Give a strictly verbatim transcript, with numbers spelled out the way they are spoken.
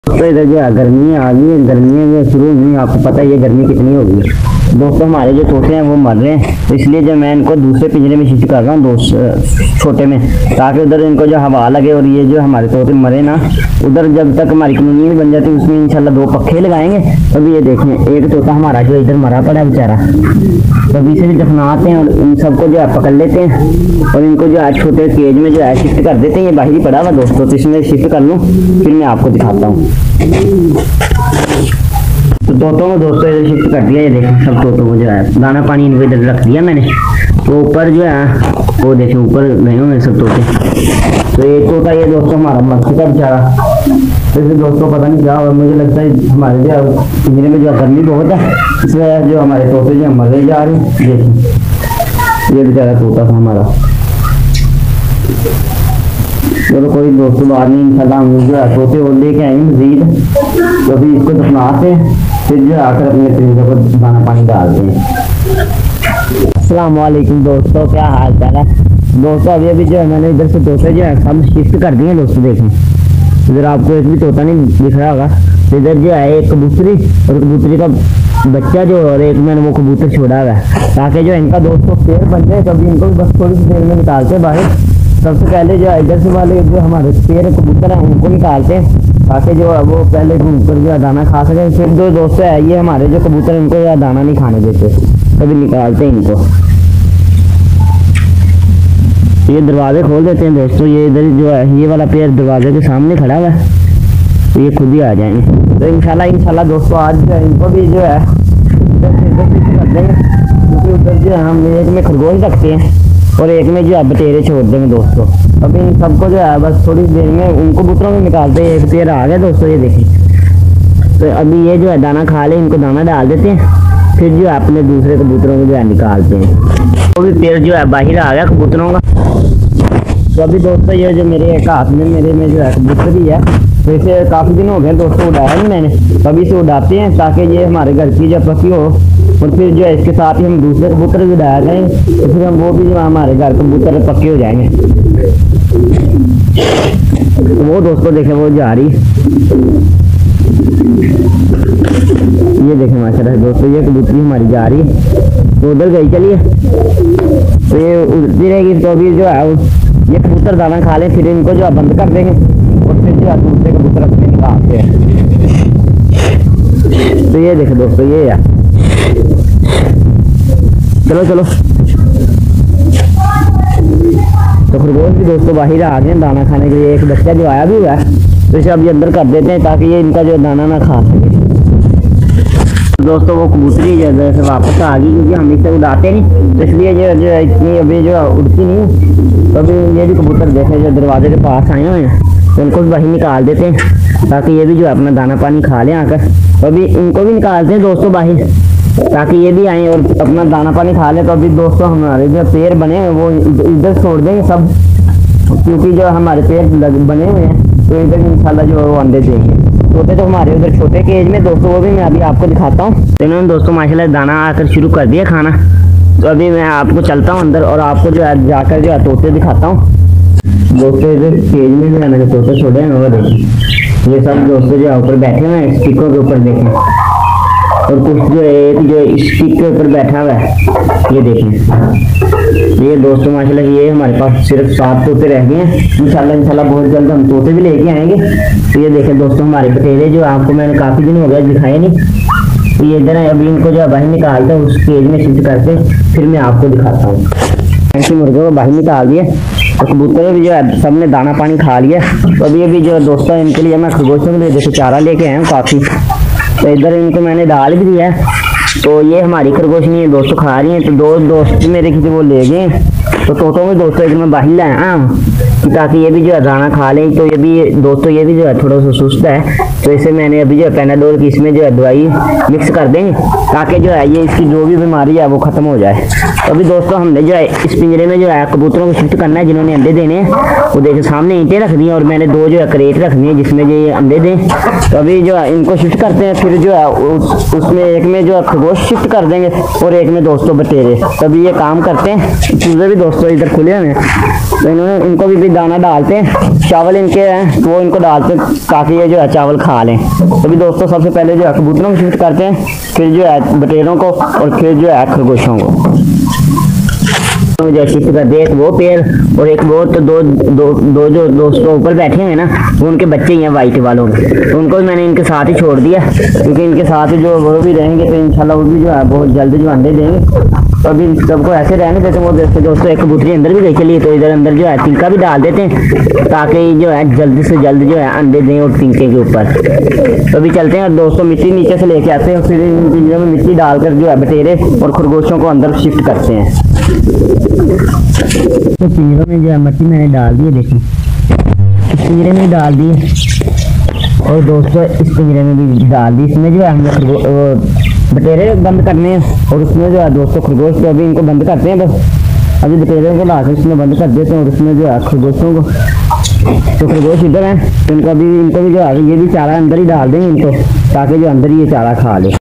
तो इधर जो है गर्मी आ गई है, गर्मी में शुरू हुई, आपको पता ही है गर्मी कितनी होगी दोस्तों। हमारे जो तोते हैं वो मर रहे हैं, तो इसलिए जो मैं इनको दूसरे पिंजरे में शिफ्ट कर रहा हूँ दोस्त छोटे में, ताकि उधर इनको जो हवा लगे और ये जो हमारे तोते मरे ना। उधर जब तक हमारी कॉलोनी नहीं बन जाती उसमें इंशाल्लाह दो पखे लगाएंगे। अभी ये देखें एक तोता हमारा जो इधर मरा पड़ा है बेचारा, तो अभी इसे भी दफनाते हैं और इन सबको जो है पकड़ लेते हैं और इनको जो है छोटे केज में जो है शिफ्ट कर देते हैं। ये बाहर ही पड़ा हुआ दोस्तों, तो इसमें शिफ्ट कर लूँ फिर मैं आपको दिखाता हूँ। तो तोतों को दोस्तों इधर शिफ्ट कर दिया, ये देखें सब तोतों को जो है दाना पानी इनको इधर रख दिया मैंने। तो ऊपर जो है वो देखें ऊपर गए हुए सब तोते। तो एक तोता ये दोस्तों हमारा मर चुका बेचारा, तो इसे दोस्तों पता नहीं क्या हुआ, मुझे लगता है हमारे जो पिंजरे में जो गर्मी बहुत है इस वजह जो हमारे तोते जो मर जा रहे हैं। देखिए ये बेचारा तोता था हमारा। चलो कोई दोस्तों बात नहीं, इंशाल्लाह हम जो है तोते और लेके आएंगे मजीद, तो अभी इसको दफनाते हैं फिर जो आकर अपने पिंजरे को दाना पानी डालते हैं। अस्सलाम वालेकुम दोस्तों, क्या हाल चाल है दोस्तों। अभी अभी जो है मैंने इधर से तोते जो है सब शिफ्ट कर दिए दोस्तों। देखें इधर आपको एक भी तोता नहीं दिख रहा होगा, तो इधर जो है एक कबूतरी और कबूतरी का बच्चा जो और एक मैंने वो कबूतर छोड़ा हुआ है, ताकि जो इनका दोस्तों पेड़ बन जाए। कभी इनको बस थोड़ी सी देर में निकालते हैं बाहर। सबसे पहले जो इधर से वाले जो हमारे पेड़ कबूतर हैं उनको निकालते हैं, ताकि जो वो पहले घूमकर जो दाना खा सके। फिर जो दोस्तों है ये हमारे जो कबूतर इनको या दाना नहीं खाने देते, कभी निकालते हैं इनको। ये दरवाजे खोल देते हैं दोस्तों, ये इधर जो है ये वाला पेड़ दरवाजे के सामने खड़ा हुआ है, तो ये खुद ही आ जाएंगे। तो इंशाल्लाह इंशाल्लाह दोस्तों आज जो है इनको भी जो है इधर से इधर से कर देंगे, क्योंकि उधर जो है हम एक में खरगोश रखते हैं और एक में जो है बटेरे छोड़ देंगे दोस्तों। अभी इन सबको जो है बस थोड़ी देर में उनको कबूतरों में निकालते हैं। एक पेड़ आ गया दोस्तों, ये देखें। तो अभी ये जो है दाना खा ले, इनको दाना डाल देते हैं, फिर जो है अपने दूसरे कबूतरों को जो है निकालते हैं। तो भी पेड़ जो है बाहर आ गया कबूतरों का। तो अभी दोस्तों ये जो मेरे एक हाथ में मेरे में जो है कबूतर ही है, तो इसे काफ़ी दिन हो गए दोस्तों उड़ाया नहीं मैंने, तभी से उड़ाते हैं ताकि ये हमारे घर की जब पकी हो और फिर जो है इसके साथ ही हम दूसरे कबूतर भी उड़ाया करें, तो फिर हम वो भी जो हमारे घर कबूतर पक्के हो जाएंगे। तो वो दोस्तों देखें वो जा रही, ये देखें माशाल्लाह दोस्तों ये कबूतरी हमारी जा रही है, तो उधर गई चलिए, तो ये उड़ती रहेगी। तो अभी जो है ये कबूतर दाना खा लें, फिर इनको जो है बंद कर देंगे और फिर जो है दूसरे कबूतर अपने निकालते हैं। तो ये देखें दोस्तों ये यार, चलो चलो। तो खरगोश भी दोस्तों बाहर आ गए दाना खाने के लिए, एक बच्चा जो आया भी हुआ है, तो इसे अभी अंदर कर देते हैं ताकि ये इनका जो दाना ना खा सके। दोस्तों वो कबूतरी जैसे वापस आ गई, क्योंकि हम इसे उड़ाते नहीं, तो इसलिए जो जो इतनी अभी जो उड़ती नहीं। तो अभी ये भी कबूतर देखे जो दरवाजे के पास आए हुए हैं, तो इनको भी बाहर निकाल देते हैं ताकि ये भी जो अपना दाना पानी खा लें आकर। तो अभी इनको भी निकालते हैं दोस्तों बाहर, ताकि ये भी आए और अपना दाना पानी खा लें। तो अभी दोस्तों हमारे जो पेड़ बने हैं वो इधर छोड़ देंगे सब, क्योंकि जो हमारे पेड़ बने हुए हैं तो इधर इंशाल्लाह जो वो अंडे देंगे। तोते तो हमारे उधर छोटे केज में दोस्तों, वो भी मैं अभी आपको दिखाता हूँ। तो इन्होंने दोस्तों माशाल्लाह दाना आकर शुरू कर दिया खाना। तो अभी मैं आपको चलता हूँ अंदर और आपको जो है जाकर जो है तोते दिखाता हूँ। दोस्तों इधर केज में जो है मैंने तोते छोड़े हैं, वो देखें ये सब दोस्तों जो है ऊपर बैठे हुए हैं स्टिकों के ऊपर देखें, और कुछ जो एक जो स्टिक के ऊपर बैठा हुआ है ये देखें। ये दोस्तों माशाल्लाह ये हमारे पास सिर्फ सात तोते रह गए हैं, इंशाल्लाह इंशाल्लाह बहुत जल्द हम तोते भी लेके आएंगे। तो ये देखें दोस्तों हमारे बटेरे जो आपको मैंने काफ़ी दिन हो गया दिखाए नहीं, तो ये इधर है। अभी इनको जो बाहर निकालते हैं उस केज में शिफ्ट करके फिर मैं आपको दिखाता हूँ। ऐसे मुर्गों को बाहर निकाल दिए, तो कबूतर भी जो है सब ने दाना पानी खा लिया। तो अभी अभी जो दोस्तों इनके लिए मैं खरगोशों के लिए जैसे चारा लेके आया हूँ काफ़ी, तो इधर इनको मैंने डाल भी दिया है। तो ये हमारी खरगोश नहीं है दोस्तों खा रही हैं, तो दो दोस्त मेरे किसी वो ले गए, तो तोतों में दोस्तों एक मैं बाहर लाया ताकि ये भी जो है दाना खा लें। तो ये भी दोस्तों ये भी जो है थोड़ा सा सुस्त है, तो इसे मैंने अभी जो है पेनाडोल की इसमें जो है दवाई मिक्स कर देंगे ताकि जो है ये इसकी जो भी बीमारी है वो ख़त्म हो जाए। तो अभी दोस्तों हमने जो है इस पिंजरे में जो है कबूतरों को शिफ्ट करना है जिन्होंने अंडे देने हैं। वो देखो सामने ईंटें रख दी हैं और मैंने दो जो है क्रेट रखनी है जिसमें जो ये अंडे दें। तो अभी जो है इनको शिफ्ट करते हैं, फिर जो है उस, उसमें एक में जो है खरगोश शिफ्ट कर देंगे और एक में दोस्तों बटेरे। तभी ये काम करते हैं। चूज़े भी दोस्तों इधर खुले हुए हैं, तो इन्होंने इनको भी, भी दाना डालते हैं, चावल इनके हैं वो इनको डालते हैं ताकि ये जो है चावल खा लें। तो भी दोस्तों सबसे पहले जो है कबूतरों को शिफ्ट करते हैं, फिर जो है बटेरों को और फिर जो है खरगोशों को जो शिफ्ट कर दे। वो पेड़ और एक वो तो दो दो दो जो दोस्तों ऊपर बैठे हैं ना वो उनके बच्चे ही हैं वाइट वालों के, तो उनको भी मैंने इनके साथ ही छोड़ दिया क्योंकि इनके साथ जो वो भी रहेंगे तो इंशाल्लाह वो भी जो है बहुत जल्द जो अंडे देंगे। तो अभी सबको ऐसे रहने देते हैं। वो देखते दोस्तों एक कबूतरी अंदर भी देख लिए, तो इधर अंदर जो है तिनका भी डाल देते हैं ताकि जो है जल्दी से जल्द जो है अंडे दें और तिनके के ऊपर। तो अभी चलते हैं और दोस्तों मिट्टी नीचे से लेके आते हैं, फिर इन पिंजरों में मिट्टी डालकर जो है बटेरे और खरगोशों को अंदर शिफ्ट करते हैं। तो पिंजरों में जो है मिट्टी मैंने डाल दी है, देखिए इस पिंजरे में डाल दी है और दोस्तों इस पिंजरे में भी डाल दी। इसमें जो है हमने बटेरे बंद करने हैं और उसमें जो है दोस्तों खरगोश को अभी इनको बंद करते हैं। बस अभी बटेरे को ला कर इसमें बंद कर देते हैं और उसमें जो है खरगोशों को, तो खरगोश इधर हैं तो इनको भी इनको भी जो है ये भी चारा अंदर ही डाल देंगे इनको ताकि जो अंदर ही ये चारा खा ले।